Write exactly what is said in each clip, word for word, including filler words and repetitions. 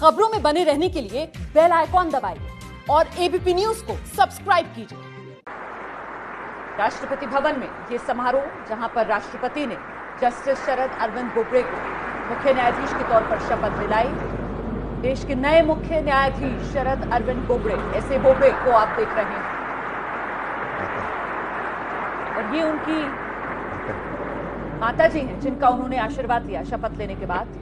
खबरों में बने रहने के लिए बेल आइकॉन दबाइए और एबीपी न्यूज को सब्सक्राइब कीजिए। राष्ट्रपति भवन में ये समारोह, जहां पर राष्ट्रपति ने जस्टिस शरद अरविंद बोबडे को मुख्य न्यायाधीश के तौर पर शपथ दिलाई। देश के नए मुख्य न्यायाधीश शरद अरविंद बोबडे, ऐसे बोबडे को आप देख रहे हैं, और ये उनकी माताजी हैं जिनका उन्होंने आशीर्वाद लिया शपथ लेने के बाद।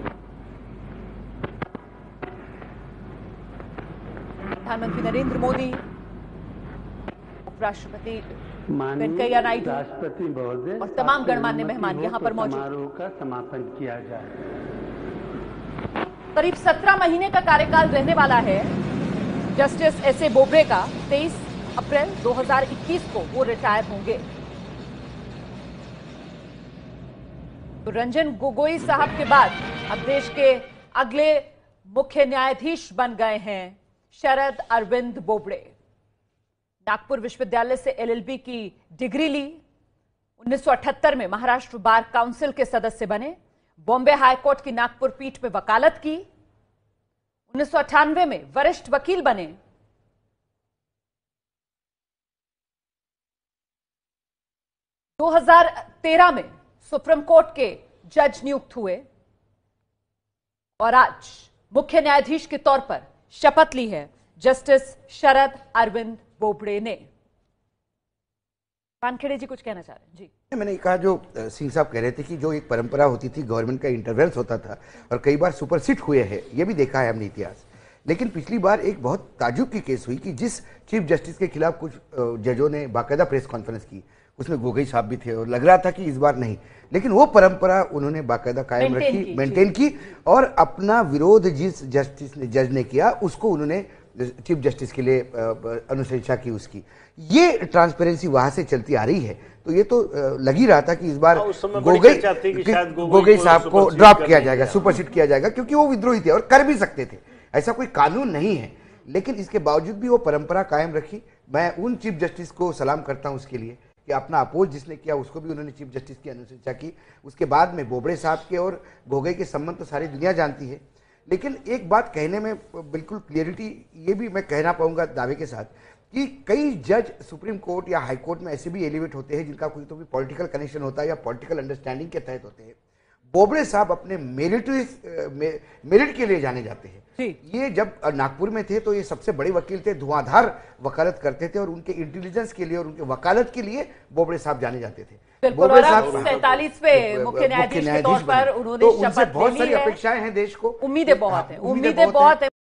प्रधानमंत्री नरेंद्र मोदी, उपराष्ट्रपति वेंकैया नायडू और तमाम गणमान्य मेहमान यहां पर मौजूद। समारोह का समापन किया जाए। करीब सत्रह महीने का कार्यकाल रहने वाला है जस्टिस एस ए बोबडे का। तेईस अप्रैल दो हज़ार इक्कीस को वो रिटायर होंगे। तो रंजन गोगोई साहब के बाद अब देश के अगले मुख्य न्यायाधीश बन गए हैं शरद अरविंद बोबडे। नागपुर विश्वविद्यालय से एल एल बी की डिग्री ली। उन्नीस सौ अठहत्तर में महाराष्ट्र बार काउंसिल के सदस्य बने। बॉम्बे हाई कोर्ट की नागपुर पीठ में वकालत की। उन्नीस सौ अट्ठानवे में वरिष्ठ वकील बने। दो हज़ार तेरह में सुप्रीम कोर्ट के जज नियुक्त हुए और आज मुख्य न्यायाधीश के तौर पर शपथ ली है जस्टिस शरद अरविंद बोबडे ने। वानखेड़े जी कुछ कहना चाह रहे हैं? जी, मैंने कहा जो सिंह साहब कह रहे थे कि जो एक परंपरा होती थी, गवर्नमेंट का इंटरवेंस होता था और कई बार सुपरसीड हुए हैं, ये भी देखा है हमने इतिहास। लेकिन पिछली बार एक बहुत ताजुब की केस हुई कि जिस चीफ जस्टिस के खिलाफ कुछ जजों ने बाकायदा प्रेस कॉन्फ्रेंस की, उसमें गोगोई साहब भी थे और लग रहा था कि इस बार नहीं, लेकिन वो परंपरा उन्होंने बाकायदा कायम रखी, मेंटेन की और अपना विरोध जिस जस्टिस ने जज ने किया उसको उन्होंने चीफ जस्टिस के लिए अनुशंसा की उसकी। ये ट्रांसपेरेंसी वहां से चलती आ रही है। तो ये तो लग ही रहा था कि इस बार गोगोई गोगोई साहब को ड्रॉप किया जाएगा, सुपरसीड किया जाएगा, क्योंकि वो विद्रोही थे और कर भी सकते थे, ऐसा कोई कानून नहीं है। लेकिन इसके बावजूद भी वो परंपरा कायम रखी। मैं उन चीफ जस्टिस को सलाम करता हूं उसके लिए कि अपना अपोज जिसने किया उसको भी उन्होंने चीफ जस्टिस की अनुशंसा की। उसके बाद में बोबडे साहब के और गोगोई के संबंध तो सारी दुनिया जानती है। लेकिन एक बात कहने में बिल्कुल क्लियरिटी ये भी मैं कहना पाऊंगा दावे के साथ कि कई जज सुप्रीम कोर्ट या हाई कोर्ट में ऐसे भी एलिवेट होते हैं जिनका कोई तो भी पॉलिटिकल कनेक्शन होता है या पॉलिटिकल अंडरस्टैंडिंग के तहत होते हैं। बोबडे साहब अपने मेरिट मेरिट के लिए जाने जाते हैं। ये जब नागपुर में थे तो ये सबसे बड़े वकील थे, धुआंधार वकालत करते थे और उनके इंटेलिजेंस के लिए और उनके वकालत के लिए बोबडे साहब जाने जाते थे। बोबडे साहब सैंतालीसवें मुख्य न्यायाधीश के तौर पर उन्होंने शपथ ली है। बहुत सारी अपेक्षाएं हैं देश को, उम्मीदें बहुत है, उम्मीदें बहुत है।